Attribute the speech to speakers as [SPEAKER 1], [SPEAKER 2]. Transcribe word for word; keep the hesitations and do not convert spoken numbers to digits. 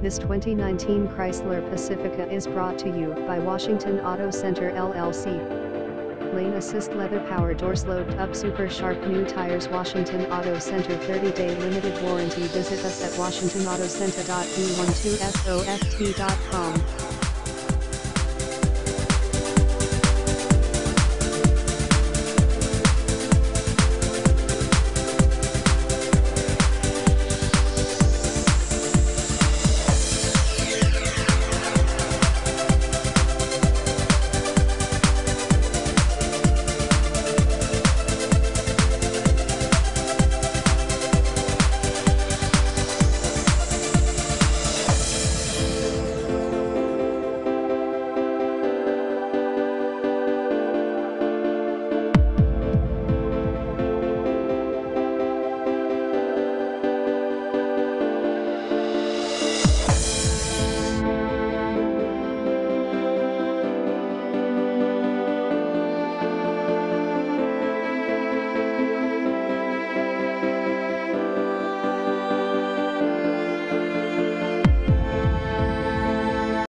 [SPEAKER 1] This twenty nineteen Chrysler Pacifica is brought to you by Washington Auto Center L L C. Lane assist leather power door sloped up super sharp new tires. Washington Auto Center thirty day limited warranty. Visit us at washington auto center dot b one two soft dot com.